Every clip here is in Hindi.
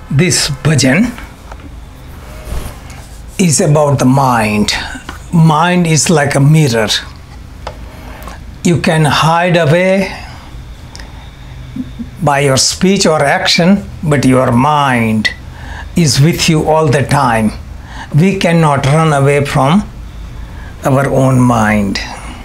This bhajan is about the mind. Mind is like a mirror. You can hide away by your speech or action, but your mind is with you all the time. We cannot run away from our own mind.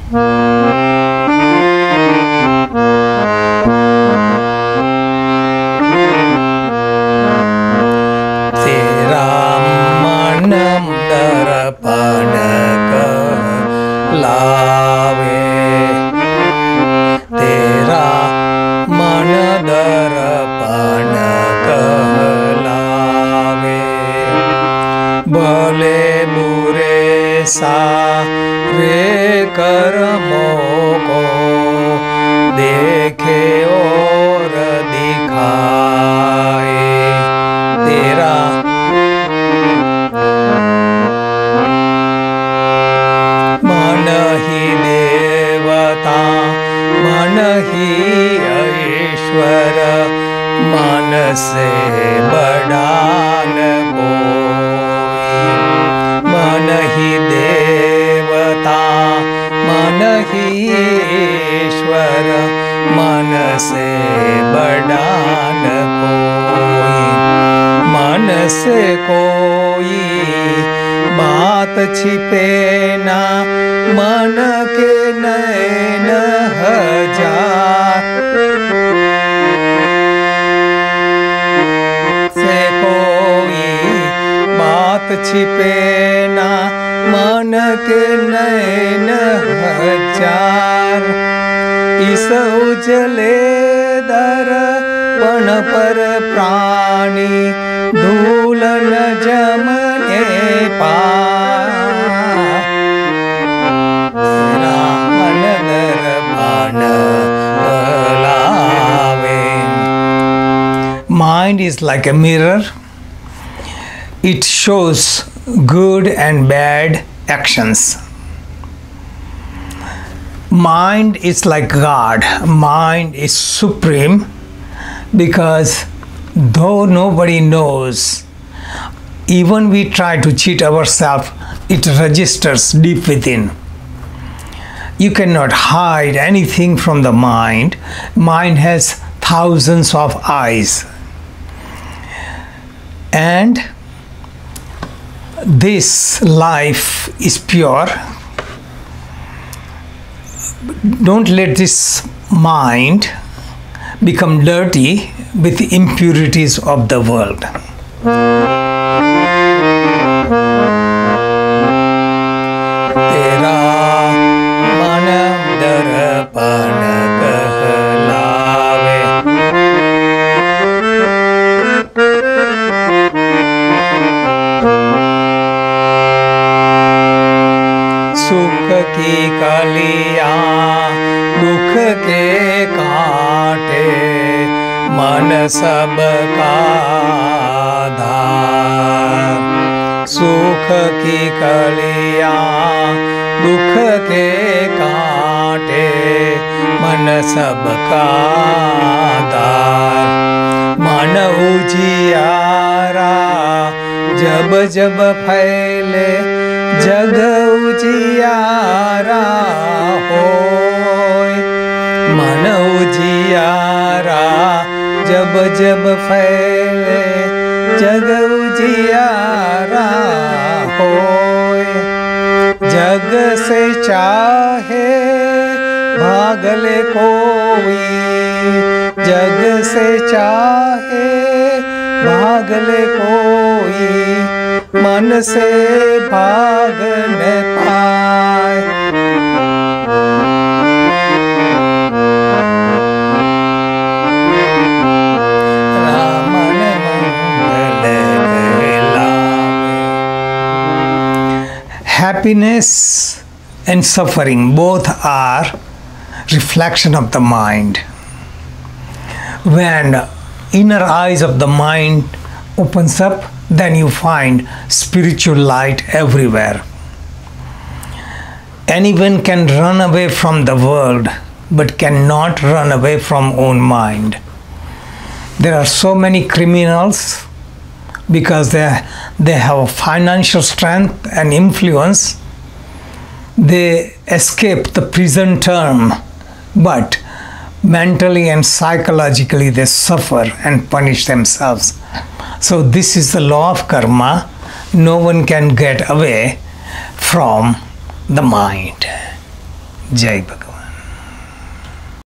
तेरा मन दर्पण कहलावे, तेरा मन दर्पण कहलावे, भले बुरे सारे कर्मों को देखे और दिखाए, तेरा मन ही देवता, मन ही ईश्वर, मन से बड़ा न कोई। मन ही देवता, मन ही ईश्वर, मन से बड़ा न कोई। मन से कोई बात छिपे ना, मन के नैन हजार से कोई बात छिपे ना, मन के नैन हजार। इस उजले दर्पण पर प्राणी धूल न जमने पाए, तेरा मन दर्पण कहलावे। Mind is like a mirror. It shows good and bad actions. Mind is like God. Mind is supreme because though nobody knows, even we try to cheat ourselves, it registers deep within. You cannot hide anything from the mind. Mind has thousands of eyes. And this life is pure. Don't let this mind become dirty with the impurities of the world. तेरा मन दर्पण कहलावे, सुख की कलियां दुख के कांटे, मन सबका धार। सुख की कलियां दुख के कांटे, मन सबका धार। मन उजियारा जब जब फैले, जग उजियारा होय। मन उजियारा जब जब फैले, जग उजियारा होय। जग से चाहे भागले कोई, जग से चाहे भागले कोई, मन से भाग न पाए। रामन मंगल कहलावे। Happiness and suffering both are reflection of the mind. When inner eyes of the mind opens up, then you find spiritual light everywhere. Anyone can run away from the world, but cannot run away from own mind. There are so many criminals because they have financial strength and influence. They escape the prison term, but mentally and psychologically they suffer and punish themselves. So this is the law of karma. No one can get away from the mind. Jai Bhagavan.